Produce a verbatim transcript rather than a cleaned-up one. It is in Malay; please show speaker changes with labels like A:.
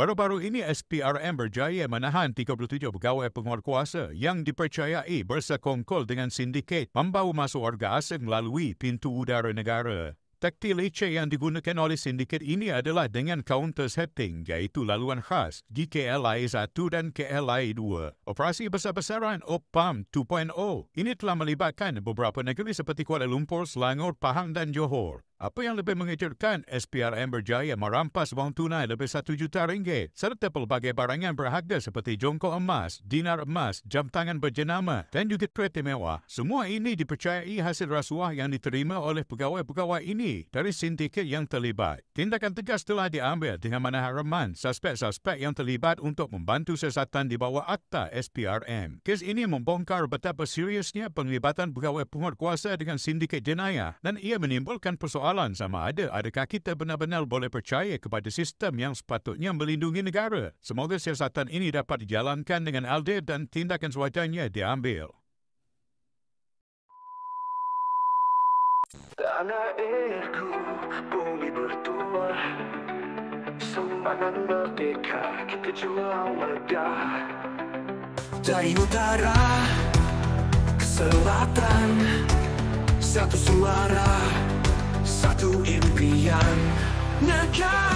A: Baru-baru ini S P R M berjaya menahan tiga puluh tujuh pegawai penguatkuasa yang dipercayai bersekongkol dengan sindiket membawa masuk warga asing melalui pintu udara negara. Taktik leceh yang digunakan oleh sindiket ini adalah dengan counter setting, iaitu laluan khas G K L I satu dan K L I dua. Operasi besar-besaran O P A M dua titik kosong ini telah melibatkan beberapa negeri seperti Kuala Lumpur, Selangor, Pahang dan Johor. Apa yang lebih mengejutkan, S P R M berjaya merampas wang tunai lebih satu juta ringgit serta pelbagai barangan berharga seperti jongkong emas, dinar emas, jam tangan berjenama dan juga kereta mewah. Semua ini dipercayai hasil rasuah yang diterima oleh pegawai-pegawai ini dari sindiket yang terlibat. Tindakan tegas telah diambil dengan menaharaman suspek-suspek yang terlibat untuk membantu siasatan di bawah akta S P R M. Kes ini membongkar betapa seriusnya penglibatan pegawai penguatkuasa dengan sindiket jenayah dan ia menimbulkan persoalan sama ada adakah kita benar-benar boleh percaya kepada sistem yang sepatutnya melindungi negara. Semoga siasatan ini dapat dijalankan dengan adil dan tindakan sewajarnya diambil.
B: Tanah airku, bumi bertuah, semangat merdeka, kita juang megah. Dari utara ke selatan, satu suara, satu impian negara.